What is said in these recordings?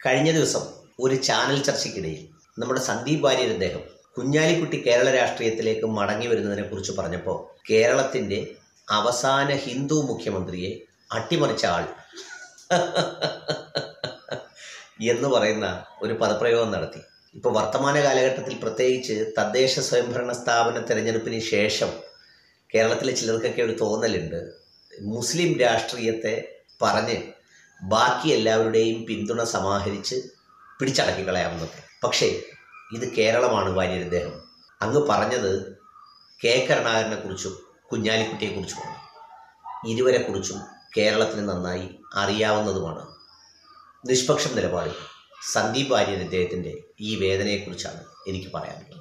കഴിഞ്ഞ ദിവസം ഒരു ചാനൽ ചർച്ചയ്ക്കിടയിൽ നമ്മുടെ സന്ദീപ് വാര്യർ അദ്ദേഹം കുഞ്ഞാലിക്കുട്ടി കേരള രാഷ്ട്രീയത്തിലേക്ക് മടങ്ങി വരുന്നതിനെക്കുറിച്ച് പറഞ്ഞപ്പോൾ കേരളത്തിൻ്റെ അവസാന ഹിന്ദു മുഖ്യമന്ത്രിയെ അട്ടിമറിച്ച ആൾ എന്ന് പറയുന്ന ഒരു പദപ്രയോഗം നടത്തി. ഇപ്പോൾ വർത്തമാന കാലഘട്ടത്തിൽ പ്രത്യേകിച്ച് തദ്ദേശ സ്വയംഭരണ സ്ഥാപന തെരഞ്ഞെടുപ്പിന് ശേഷം കേരളത്തിലെ ചിലർക്കൊക്കെ ഒരു തോന്നലുണ്ട്, മുസ്ലിം രാഷ്ട്രീയത്തെ പറഞ്ഞ് ബാക്കി എല്ലാവരുടെയും പിന്തുണ സമാഹരിച്ച് പിടിച്ചടക്കി കളയാമെന്നൊക്കെ. പക്ഷേ ഇത് കേരളമാണ് വാര്യർ അദ്ദേഹം. അങ്ങ് പറഞ്ഞത് കെ കരുണാകരനെ കുറിച്ചും കുഞ്ഞാലിക്കുട്ടിയെക്കുറിച്ചുമാണ്. ഇരുവരെക്കുറിച്ചും കേരളത്തിന് നന്നായി അറിയാവുന്നതുമാണ്. നിഷ്പക്ഷം നിലപാടിൽ സന്ദീപ് വാര്യർ അദ്ദേഹത്തിൻ്റെ ഈ വേദനയെക്കുറിച്ചാണ് എനിക്ക് പറയാനുള്ളത്.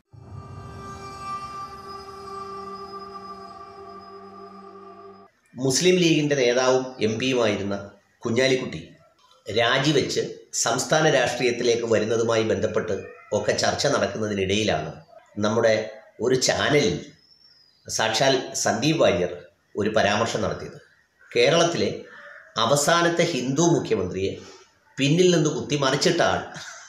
മുസ്ലിം ലീഗിൻ്റെ നേതാവും എം പിയുമായിരുന്ന കുഞ്ഞാലിക്കുട്ടി രാജിവെച്ച് സംസ്ഥാന രാഷ്ട്രീയത്തിലേക്ക് വരുന്നതുമായി ബന്ധപ്പെട്ട് ഒക്കെ ചർച്ച നടക്കുന്നതിനിടയിലാണ് നമ്മുടെ ഒരു ചാനലിൽ സാക്ഷാൽ സന്ദീപ് വാര്യർ ഒരു പരാമർശം നടത്തിയത്. കേരളത്തിലെ അവസാനത്തെ ഹിന്ദു മുഖ്യമന്ത്രിയെ പിന്നിൽ നിന്ന് കുത്തി മറിച്ചിട്ട ആൾ.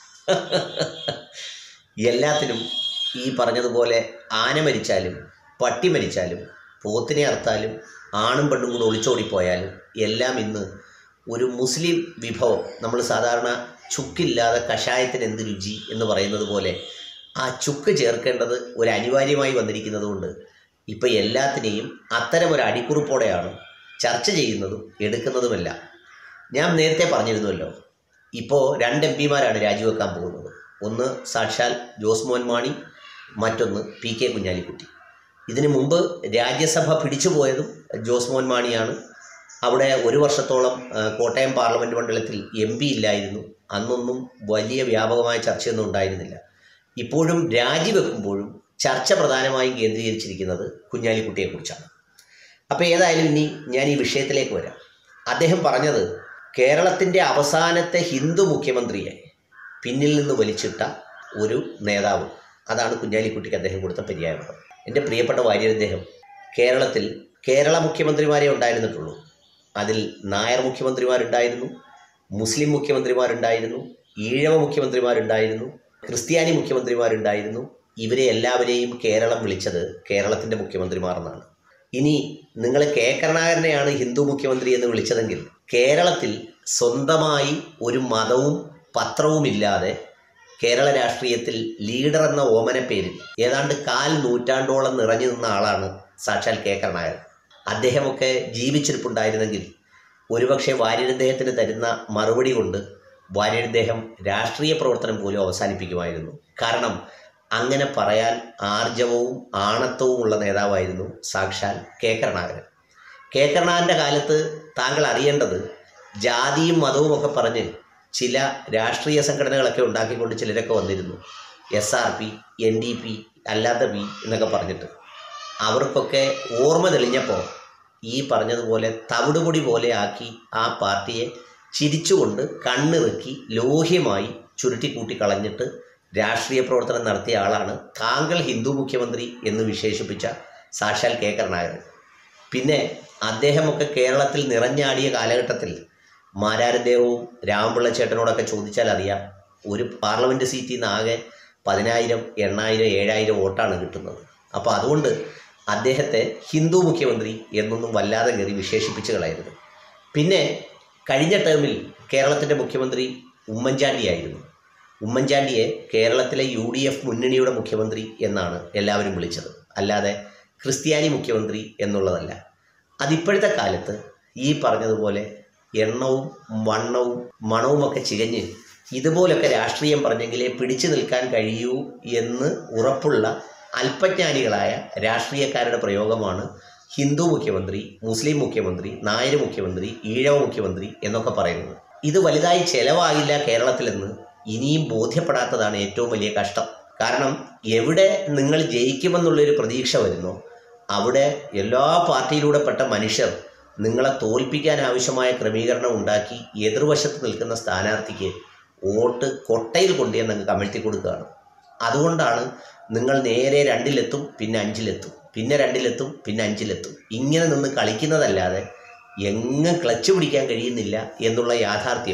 എല്ലാത്തിനും ഈ പറഞ്ഞതുപോലെ ആന മരിച്ചാലും പട്ടി മരിച്ചാലും പോത്തിനെ അറുത്താലും ആണും പെണ്ണും കൂടെ ഒളിച്ചോടിപ്പോയാലും എല്ലാം ഇന്ന് ഒരു മുസ്ലിം വിഭവം, നമ്മൾ സാധാരണ ചുക്കില്ലാതെ കഷായത്തിന് എന്ത് രുചി എന്ന് പറയുന്നത് പോലെ ആ ചുക്ക് ചേർക്കേണ്ടത് ഒരു അനിവാര്യമായി വന്നിരിക്കുന്നത് കൊണ്ട് ഇപ്പോൾ എല്ലാത്തിനെയും അത്തരമൊരു അടിക്കുറിപ്പോടെയാണ് ചർച്ച ചെയ്യുന്നതും എടുക്കുന്നതുമെല്ലാം. ഞാൻ നേരത്തെ പറഞ്ഞിരുന്നുവല്ലോ, ഇപ്പോൾ 2 എം പിമാരാണ് രാജിവെക്കാൻ പോകുന്നത്. ഒന്ന് സാക്ഷാൽ ജോസ് മോൻ മാണി, മറ്റൊന്ന് പി കെ കുഞ്ഞാലിക്കുട്ടി. ഇതിനു മുമ്പ് രാജ്യസഭ പിടിച്ചുപോയതും ജോസ് മോൻ മാണിയാണ്. അവിടെ 1 വർഷത്തോളം കോട്ടയം പാർലമെൻറ്റ് മണ്ഡലത്തിൽ എം പി ഇല്ലായിരുന്നു. അന്നൊന്നും വലിയ വ്യാപകമായ ചർച്ചയൊന്നും ഉണ്ടായിരുന്നില്ല. ഇപ്പോഴും രാജിവെക്കുമ്പോഴും ചർച്ച പ്രധാനമായും കേന്ദ്രീകരിച്ചിരിക്കുന്നത് കുഞ്ഞാലിക്കുട്ടിയെക്കുറിച്ചാണ്. അപ്പോൾ ഏതായാലും ഇനി ഞാൻ ഈ വിഷയത്തിലേക്ക് വരാം. അദ്ദേഹം പറഞ്ഞത് കേരളത്തിൻ്റെ അവസാനത്തെ ഹിന്ദു മുഖ്യമന്ത്രിയെ പിന്നിൽ നിന്ന് വലിച്ചിട്ട ഒരു നേതാവ്, അതാണ് കുഞ്ഞാലിക്കുട്ടിക്ക് അദ്ദേഹം കൊടുത്ത പര്യായപദം. എൻ്റെ പ്രിയപ്പെട്ട വാര്യർ അദ്ദേഹം കേരളത്തിൽ കേരള മുഖ്യമന്ത്രിമാരെ ഉണ്ടായിരുന്നിട്ടുള്ളൂ. അതിൽ നായർ മുഖ്യമന്ത്രിമാരുണ്ടായിരുന്നു, മുസ്ലിം മുഖ്യമന്ത്രിമാരുണ്ടായിരുന്നു, ഈഴവ മുഖ്യമന്ത്രിമാരുണ്ടായിരുന്നു, ക്രിസ്ത്യാനി മുഖ്യമന്ത്രിമാരുണ്ടായിരുന്നു. ഇവരെ എല്ലാവരെയും കേരളം വിളിച്ചത് കേരളത്തിൻ്റെ മുഖ്യമന്ത്രിമാർ എന്നാണ്. ഇനി നിങ്ങൾ കെ കരുണാകരനെയാണ് ഹിന്ദു മുഖ്യമന്ത്രി എന്ന് വിളിച്ചതെങ്കിൽ കേരളത്തിൽ സ്വന്തമായി ഒരു മതവും പത്രവുമില്ലാതെ കേരള രാഷ്ട്രീയത്തിൽ ലീഡർ എന്ന ഓമന പേരിൽ ഏതാണ്ട് 1/4 നൂറ്റാണ്ടോളം നിറഞ്ഞു നിന്ന ആളാണ് സാക്ഷാൽ കെ കരുണാകരൻ. അദ്ദേഹമൊക്കെ ജീവിച്ചിരിപ്പുണ്ടായിരുന്നെങ്കിൽ ഒരുപക്ഷെ വാര്യർ അദ്ദേഹത്തിന് തരുന്ന മറുപടി കൊണ്ട് വാര്യർ അദ്ദേഹം രാഷ്ട്രീയ പ്രവർത്തനം പോലും അവസാനിപ്പിക്കുമായിരുന്നു. കാരണം അങ്ങനെ പറയാൻ ആർജവവും ആണത്വവും ഉള്ള നേതാവായിരുന്നു സാക്ഷാൽ കെ കരുണാകരൻ. കെ കരുണാകരൻ്റെ കാലത്ത് താങ്കൾ അറിയേണ്ടത് ജാതിയും മതവും ഒക്കെ പറഞ്ഞ് ചില രാഷ്ട്രീയ സംഘടനകളൊക്കെ ഉണ്ടാക്കിക്കൊണ്ട് ചിലരൊക്കെ വന്നിരുന്നു. SRP, NDP, അല്ലാത്ത പി എന്നൊക്കെ പറഞ്ഞിട്ട്. അവർക്കൊക്കെ ഓർമ്മ തെളിഞ്ഞപ്പോൾ ഈ പറഞ്ഞതുപോലെ തവിടുപൊടി പോലെ ആക്കി ആ പാർട്ടിയെ ചിരിച്ചുകൊണ്ട് കണ്ണിറുക്കി ലോഹ്യമായി ചുരുട്ടിക്കൂട്ടി കളഞ്ഞിട്ട് രാഷ്ട്രീയ പ്രവർത്തനം നടത്തിയ ആളാണ് താങ്കൾ ഹിന്ദു മുഖ്യമന്ത്രി എന്ന് വിശേഷിപ്പിച്ച സാക്ഷാൽ കെ കരുണാകരൻ. പിന്നെ അദ്ദേഹമൊക്കെ കേരളത്തിൽ നിറഞ്ഞാടിയ കാലഘട്ടത്തിൽ മാരാരദേവവും രാമപിള്ള ചേട്ടനോടൊക്കെ ചോദിച്ചാൽ അറിയാം, ഒരു പാർലമെൻറ്റ് സീറ്റിൽ നിന്ന് ആകെ 10,000, 8,000, 7,000 വോട്ടാണ് കിട്ടുന്നത്. അപ്പോൾ അതുകൊണ്ട് അദ്ദേഹത്തെ ഹിന്ദു മുഖ്യമന്ത്രി എന്നൊന്നും വല്ലാതെ കയറി വിശേഷിപ്പിച്ച് കളയരുത്. പിന്നെ കഴിഞ്ഞ ടേമിൽ കേരളത്തിൻ്റെ മുഖ്യമന്ത്രി ഉമ്മൻചാണ്ടിയായിരുന്നു. ഉമ്മൻചാണ്ടിയെ കേരളത്തിലെ UDF മുന്നണിയുടെ മുഖ്യമന്ത്രി എന്നാണ് എല്ലാവരും വിളിച്ചത്, അല്ലാതെ ക്രിസ്ത്യാനി മുഖ്യമന്ത്രി എന്നുള്ളതല്ല. അതിപ്പോഴത്തെ കാലത്ത് ഈ പറഞ്ഞതുപോലെ എണ്ണവും വണ്ണവും മണവുമൊക്കെ ചികഞ്ഞ് ഇതുപോലൊക്കെ രാഷ്ട്രീയം പറഞ്ഞെങ്കിലേ പിടിച്ചു നിൽക്കാൻ കഴിയൂ എന്ന് ഉറപ്പുള്ള അല്പജ്ഞാനികളായ രാഷ്ട്രീയക്കാരുടെ പ്രയോഗമാണ് ഹിന്ദു മുഖ്യമന്ത്രി, മുസ്ലിം മുഖ്യമന്ത്രി, നായർ മുഖ്യമന്ത്രി, ഈഴവ മുഖ്യമന്ത്രി എന്നൊക്കെ പറയുന്നത്. ഇത് വലുതായി ചെലവാകില്ല കേരളത്തിലെന്ന് ഇനിയും ബോധ്യപ്പെടാത്തതാണ് ഏറ്റവും വലിയ കഷ്ടം. കാരണം എവിടെ നിങ്ങൾ ജയിക്കുമെന്നുള്ളൊരു പ്രതീക്ഷ വരുന്നോ അവിടെ എല്ലാ പാർട്ടിയിലൂടെ പെട്ട മനുഷ്യർ നിങ്ങളെ തോൽപ്പിക്കാൻ ആവശ്യമായ ക്രമീകരണം ഉണ്ടാക്കി എതിർവശത്ത് നിൽക്കുന്ന സ്ഥാനാർത്ഥിക്ക് വോട്ട് കൊട്ടയിൽ കൊണ്ടുവന്ന് കമഴ്ത്തി കൊടുക്കുകയാണ്. അതുകൊണ്ടാണ് നിങ്ങൾ നേരെ 2-ലെത്തും, പിന്നെ 5-ലെത്തും, പിന്നെ 2-ലെത്തും, പിന്നെ 5-ലെത്തും, ഇങ്ങനെ നിന്ന് കളിക്കുന്നതല്ലാതെ എങ്ങും ക്ലച്ച് പിടിക്കാൻ കഴിയുന്നില്ല എന്നുള്ള യാഥാർത്ഥ്യം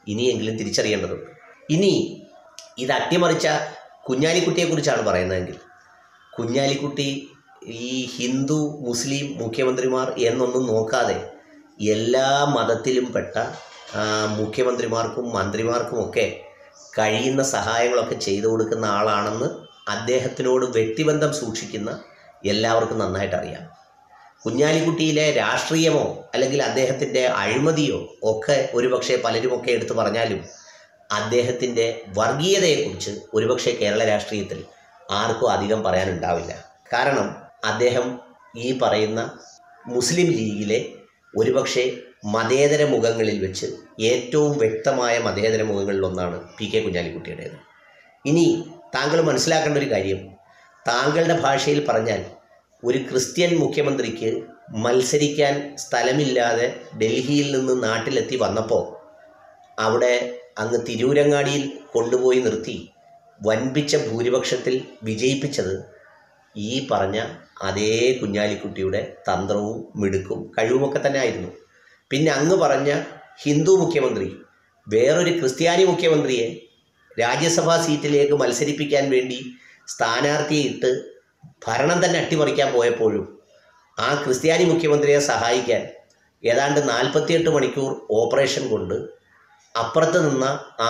ഇനിയെങ്കിലും തിരിച്ചറിയേണ്ടതുണ്ട്. ഇനി ഇത് അട്ടിമറിച്ച കുഞ്ഞാലിക്കുട്ടിയെക്കുറിച്ചാണ് പറയുന്നതെങ്കിൽ, കുഞ്ഞാലിക്കുട്ടി ഈ ഹിന്ദു മുസ്ലിം മുഖ്യമന്ത്രിമാർ എന്നൊന്നും നോക്കാതെ എല്ലാ മതത്തിലും പെട്ട മുഖ്യമന്ത്രിമാർക്കും മന്ത്രിമാർക്കുമൊക്കെ കഴിയുന്ന സഹായങ്ങളൊക്കെ ചെയ്തു കൊടുക്കുന്ന ആളാണെന്ന് അദ്ദേഹത്തിനോട് വ്യക്തിബന്ധം സൂക്ഷിക്കുന്ന എല്ലാവർക്കും നന്നായിട്ട് അറിയാം. കുഞ്ഞാലിക്കുട്ടിയിലെ രാഷ്ട്രീയമോ അല്ലെങ്കിൽ അദ്ദേഹത്തിൻ്റെ അഴിമതിയോ ഒക്കെ ഒരുപക്ഷെ പലരുമൊക്കെ എടുത്തു പറഞ്ഞാലും അദ്ദേഹത്തിൻ്റെ വർഗീയതയെക്കുറിച്ച് ഒരുപക്ഷെ കേരള രാഷ്ട്രീയത്തിൽ ആർക്കും അധികം പറയാനുണ്ടാവില്ല. കാരണം അദ്ദേഹം ഈ പറയുന്ന മുസ്ലിം ലീഗിലെ ഒരുപക്ഷെ മതേതര മുഖങ്ങളിൽ വെച്ച് ഏറ്റവും വ്യക്തമായ മതേതര മുഖങ്ങളിലൊന്നാണ് PK കുഞ്ഞാലിക്കുട്ടിയുടേത്. ഇനി താങ്കൾ മനസ്സിലാക്കേണ്ട ഒരു കാര്യം, താങ്കളുടെ ഭാഷയിൽ പറഞ്ഞാൽ ഒരു ക്രിസ്ത്യൻ മുഖ്യമന്ത്രിക്ക് മത്സരിക്കാൻ സ്ഥലമില്ലാതെ ഡൽഹിയിൽ നിന്ന് നാട്ടിലെത്തി വന്നപ്പോൾ അവിടെ അങ്ങ് തിരൂരങ്ങാടിയിൽ കൊണ്ടുപോയി നിർത്തി വൻപിച്ച ഭൂരിപക്ഷത്തിൽ വിജയിപ്പിച്ചത് ഈ പറഞ്ഞ അതേ കുഞ്ഞാലിക്കുട്ടിയുടെ തന്ത്രവും മിടുക്കും കഴിവുമൊക്കെ തന്നെ ആയിരുന്നു. പിന്നെ അങ്ങ് പറഞ്ഞ ഹിന്ദു മുഖ്യമന്ത്രി വേറൊരു ക്രിസ്ത്യാനി മുഖ്യമന്ത്രിയെ രാജ്യസഭാ സീറ്റിലേക്ക് മത്സരിപ്പിക്കാൻ വേണ്ടി സ്ഥാനാർത്ഥിയെ ഇട്ട് ഭരണം തന്നെ അട്ടിമറിക്കാൻ പോയപ്പോഴും ആ ക്രിസ്ത്യാനി മുഖ്യമന്ത്രിയെ സഹായിക്കാൻ ഏതാണ്ട് 48 മണിക്കൂർ ഓപ്പറേഷൻ കൊണ്ട് അപ്പുറത്ത് നിന്ന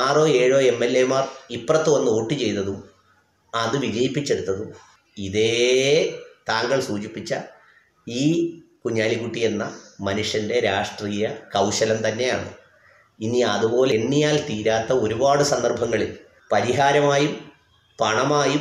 6-7 MLA-മാർ ഇപ്പുറത്ത് വന്ന് വോട്ട് ചെയ്തതും അത് വിജയിപ്പിച്ചെടുത്തതും ഇതേ താങ്കൾ സൂചിപ്പിച്ച ഈ കുഞ്ഞാലിക്കുട്ടി എന്ന മനുഷ്യൻ്റെ രാഷ്ട്രീയ കൗശലം തന്നെയാണ്. ഇനി അതുപോലെ എണ്ണിയാൽ തീരാത്ത ഒരുപാട് സന്ദർഭങ്ങളിൽ പരിഹാരമായും പണമായും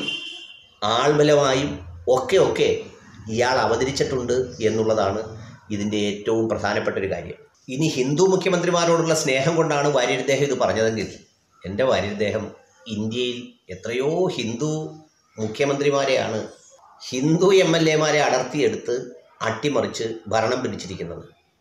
ആൾബലമായും ഒക്കെ ഇയാൾ അവതരിച്ചിട്ടുണ്ട് എന്നുള്ളതാണ് ഇതിൻ്റെ ഏറ്റവും പ്രധാനപ്പെട്ട ഒരു കാര്യം. ഇനി ഹിന്ദു മുഖ്യമന്ത്രിമാരോടുള്ള സ്നേഹം കൊണ്ടാണ് വാര്യരുദ്ദേഹം ഇത് പറഞ്ഞതെങ്കിൽ, എൻ്റെ വാര്യരുദ്ദേഹം ഇന്ത്യയിൽ എത്രയോ ഹിന്ദു മുഖ്യമന്ത്രിമാരെയാണ് ഹിന്ദു MLA-മാരെ അടർത്തിയെടുത്ത് അട്ടിമറിച്ച് ഭരണം പിടിച്ചിരിക്കുന്നത്.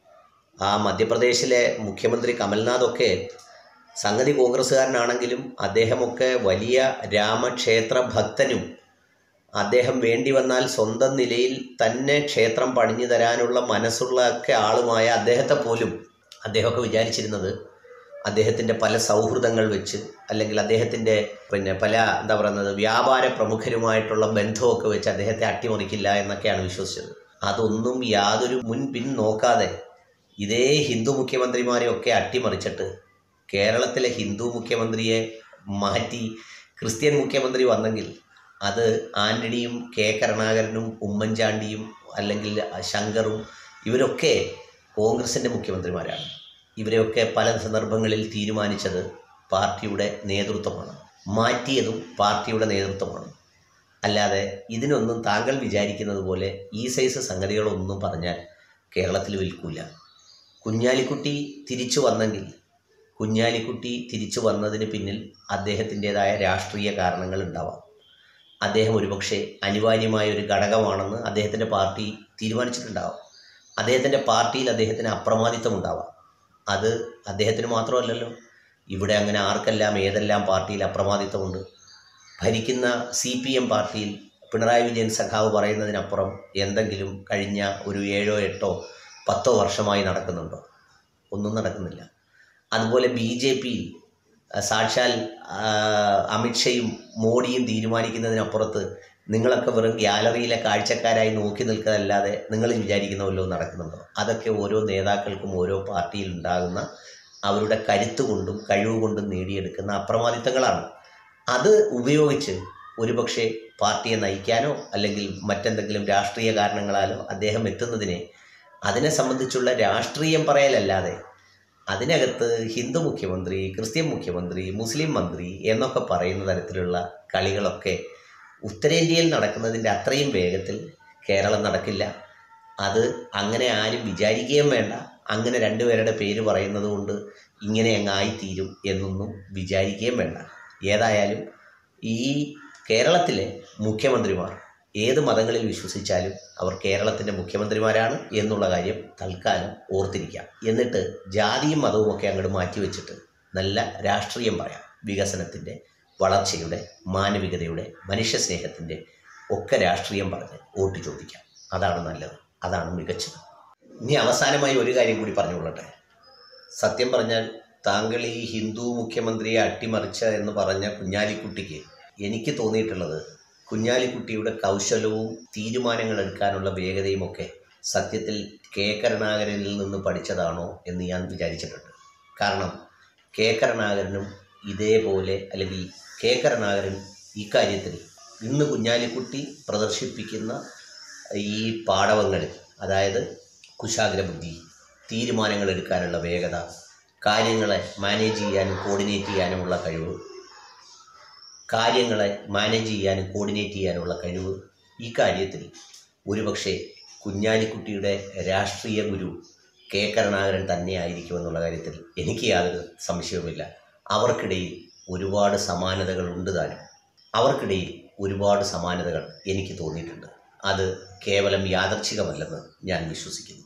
ആ മധ്യപ്രദേശിലെ മുഖ്യമന്ത്രി കമൽനാഥൊക്കെ സംഗതി കോൺഗ്രസ്സുകാരനാണെങ്കിലും അദ്ദേഹമൊക്കെ വലിയ രാമക്ഷേത്ര ഭക്തനും അദ്ദേഹം വേണ്ടി വന്നാൽ സ്വന്തം നിലയിൽ തന്നെ ക്ഷേത്രം പണിഞ്ഞു തരാനുള്ള മനസ്സുള്ള ഒക്കെ ആളുമായ അദ്ദേഹത്തെ പോലും അദ്ദേഹമൊക്കെ വിചാരിച്ചിരുന്നത് അദ്ദേഹത്തിൻ്റെ പല സൗഹൃദങ്ങൾ വെച്ച് അല്ലെങ്കിൽ അദ്ദേഹത്തിൻ്റെ പല വ്യാപാര പ്രമുഖരുമായിട്ടുള്ള ബന്ധമൊക്കെ വെച്ച് അദ്ദേഹത്തെ അട്ടിമറിക്കില്ല എന്നൊക്കെയാണ് വിശ്വസിച്ചത്. അതൊന്നും യാതൊരു മുൻപിൻ നോക്കാതെ ഇതേ ഹിന്ദു മുഖ്യമന്ത്രിമാരെയൊക്കെ അട്ടിമറിച്ചിട്ട് കേരളത്തിലെ ഹിന്ദു മുഖ്യമന്ത്രിയെ മാറ്റി ക്രിസ്ത്യൻ മുഖ്യമന്ത്രി വന്നെങ്കിൽ അത് ആന്റണിയും കെ കരുണാകരനും ഉമ്മൻചാണ്ടിയും അല്ലെങ്കിൽ ശങ്കറും ഇവരൊക്കെ കോൺഗ്രസിൻ്റെ മുഖ്യമന്ത്രിമാരാണ്. ഇവരെയൊക്കെ പല സന്ദർഭങ്ങളിൽ തീരുമാനിച്ചത് പാർട്ടിയുടെ നേതൃത്വമാണ്, മാറ്റിയതും പാർട്ടിയുടെ നേതൃത്വമാണ്. അല്ലാതെ ഇതിനൊന്നും താങ്കൾ വിചാരിക്കുന്നത് പോലെ ഈ സൈസ് സംഗതികളൊന്നും പറഞ്ഞാൽ കേരളത്തിൽ വിൽക്കൂല. കുഞ്ഞാലിക്കുട്ടി തിരിച്ചു വന്നെങ്കിൽ കുഞ്ഞാലിക്കുട്ടി തിരിച്ചു വന്നതിന് പിന്നിൽ അദ്ദേഹത്തിൻ്റേതായ രാഷ്ട്രീയ കാരണങ്ങൾ ഉണ്ടാവാം. അദ്ദേഹം ഒരുപക്ഷെ അനിവാര്യമായ ഒരു ഘടകമാണെന്ന് അദ്ദേഹത്തിൻ്റെ പാർട്ടി തീരുമാനിച്ചിട്ടുണ്ടാവാം. അദ്ദേഹത്തിൻ്റെ പാർട്ടിയിൽ അദ്ദേഹത്തിന് അപ്രമാദിത്വം ഉണ്ടാവാം. അത് അദ്ദേഹത്തിന് മാത്രമല്ലല്ലോ, ഇവിടെ അങ്ങനെ ആർക്കെല്ലാം ഏതെല്ലാം പാർട്ടിയിൽ അപ്രമാദിത്വമുണ്ട്. ഭരിക്കുന്ന CPM പാർട്ടിയിൽ പിണറായി വിജയൻ സഖാവ് പറയുന്നതിനപ്പുറം എന്തെങ്കിലും കഴിഞ്ഞ ഒരു 7-8-10 വർഷമായി നടക്കുന്നുണ്ടോ? ഒന്നും നടക്കുന്നില്ല. അതുപോലെ BJPയിൽ സാക്ഷാൽ അമിത്ഷയും മോഡിയും തീരുമാനിക്കുന്നതിനപ്പുറത്ത് നിങ്ങളൊക്കെ വെറും ഗ്യാലറിയിലെ കാഴ്ചക്കാരായി നോക്കി നിൽക്കുന്നതല്ലാതെ നിങ്ങൾ വിചാരിക്കുന്ന വല്ലതും നടക്കുന്നുണ്ടോ? അതൊക്കെ ഓരോ നേതാക്കൾക്കും ഓരോ പാർട്ടിയിൽ ഉണ്ടാകുന്ന അവരുടെ കരുത്ത് കൊണ്ടും കഴിവ് കൊണ്ടും നേടിയെടുക്കുന്ന അപ്രമാദിത്വങ്ങളാണ്. അത് ഉപയോഗിച്ച് ഒരുപക്ഷെ പാർട്ടിയെ നയിക്കാനോ അല്ലെങ്കിൽ മറ്റെന്തെങ്കിലും രാഷ്ട്രീയ കാരണങ്ങളാലോ അദ്ദേഹം എത്തുന്നതിനെ അതിനെ സംബന്ധിച്ചുള്ള രാഷ്ട്രീയം പറയലല്ലാതെ അതിനകത്ത് ഹിന്ദു മുഖ്യമന്ത്രി, ക്രിസ്ത്യൻ മുഖ്യമന്ത്രി, മുസ്ലിം മന്ത്രി എന്നൊക്കെ പറയുന്ന തരത്തിലുള്ള കളികളൊക്കെ ഉത്തരേന്ത്യയിൽ നടക്കുന്നതിൻ്റെ അത്രയും വേഗത്തിൽ കേരളം നടക്കില്ല. അത് അങ്ങനെ ആരും വിചാരിക്കുകയും വേണ്ട. അങ്ങനെ രണ്ടുപേരുടെ പേര് പറയുന്നത് കൊണ്ട് ഇങ്ങനെ അങ്ങായിത്തീരും എന്നൊന്നും വിചാരിക്കുകയും വേണ്ട. ഏതായാലും ഈ കേരളത്തിലെ മുഖ്യമന്ത്രിമാർ ഏത് മതങ്ങളിൽ വിശ്വസിച്ചാലും അവർ കേരളത്തിൻ്റെ മുഖ്യമന്ത്രിമാരാണ് എന്നുള്ള കാര്യം തൽക്കാലം ഓർത്തിരിക്കാം. എന്നിട്ട് ജാതിയും മതവും ഒക്കെ അങ്ങോട്ട് മാറ്റിവെച്ചിട്ട് നല്ല രാഷ്ട്രീയം പറയാം. വികസനത്തിൻ്റെ, വളർച്ചയുടെ, മാനവികതയുടെ, മനുഷ്യസ്നേഹത്തിൻ്റെ ഒക്കെ രാഷ്ട്രീയം പറഞ്ഞ് വോട്ട് ചോദിക്കാം. അതാണ് നല്ലത്, അതാണ് മികച്ചത്. ഇനി അവസാനമായി ഒരു കാര്യം കൂടി പറഞ്ഞുകൊള്ളട്ടെ. സത്യം പറഞ്ഞാൽ താങ്കൾ ഈ ഹിന്ദു മുഖ്യമന്ത്രിയെ അട്ടിമറിച്ച എന്ന് പറഞ്ഞ കുഞ്ഞാലിക്കുട്ടിക്ക് എനിക്ക് തോന്നിയിട്ടുള്ളത്, കുഞ്ഞാലിക്കുട്ടിയുടെ കൗശലവും തീരുമാനങ്ങൾ എടുക്കാനുള്ള വേഗതയുമൊക്കെ സത്യത്തിൽ കെ കരുണാകരനിൽ നിന്ന് പഠിച്ചതാണോ എന്ന് ഞാൻ വിചാരിച്ചിട്ടുണ്ട്. കാരണം കെ കരുണാകരനും ഇതേപോലെ, അല്ലെങ്കിൽ കെ കരുണാകരൻ ഇക്കാര്യത്തിൽ ഇന്ന് കുഞ്ഞാലിക്കുട്ടി പ്രദർശിപ്പിക്കുന്ന ഈ പാടവങ്ങളിൽ, അതായത് കുശാഗ്രബുദ്ധി, തീരുമാനങ്ങൾ എടുക്കാനുള്ള വേഗത, കാര്യങ്ങളെ മാനേജ് ചെയ്യാനും കോർഡിനേറ്റ് ചെയ്യാനുള്ള കഴിവ്, ഈ കാര്യത്തിൽ ഒരുപക്ഷെ കുഞ്ഞാലിക്കുട്ടിയുടെ രാഷ്ട്രീയ ഗുരു കെ കരുണാകരൻ തന്നെയായിരിക്കുമെന്നുള്ള കാര്യത്തിൽ എനിക്ക് യാതൊരു സംശയവുമില്ല. അവർക്കിടയിൽ ഒരുപാട് സമാനതകൾ ഉണ്ട് താനും. അവർക്കിടയിൽ ഒരുപാട് സമാനതകൾ എനിക്ക് തോന്നിയിട്ടുണ്ട്. അത് കേവലം യാദർച്ഛികമല്ലെന്ന് ഞാൻ വിശ്വസിക്കുന്നു.